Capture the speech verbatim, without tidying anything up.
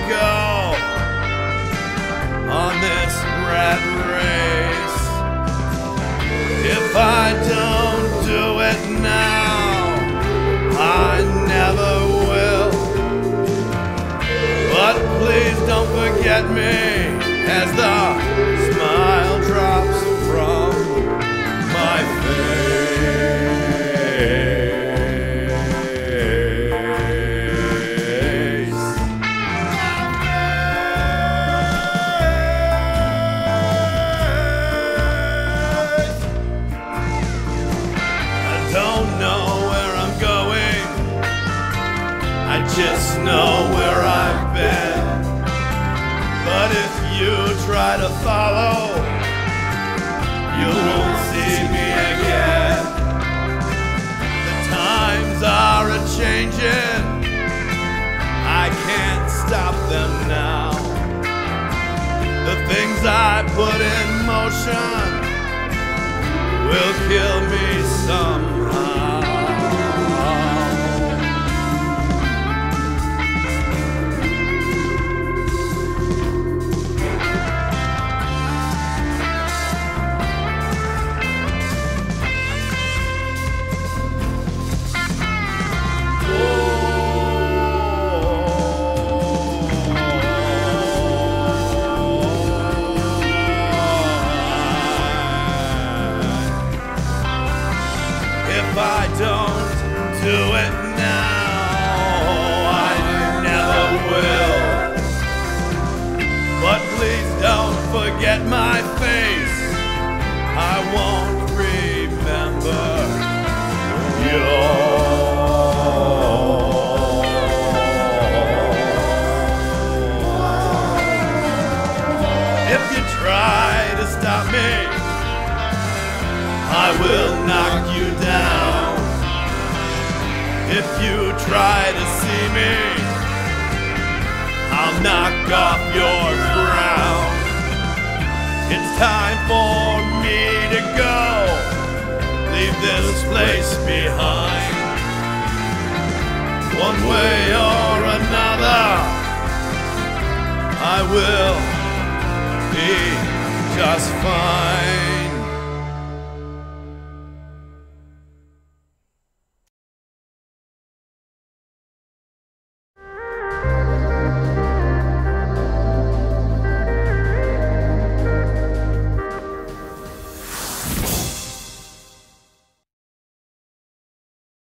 go on this rat race. If I don't do it now, I never will. But please don't forget me as the smile drops from my face. I don't know where I'm going, I just know where I've been. But if you try to follow, you won't see me again. The times are a-changing, I can't stop them now. The things I put in motion will kill me somehow. If I don't do it now, I never will. But please don't forget my face, I won't remember yours. If you try to stop me, I will knock you down. If you try to see me, I'll knock off your crown. It's time for me to go, leave this place behind. One way or another, I will be just fine.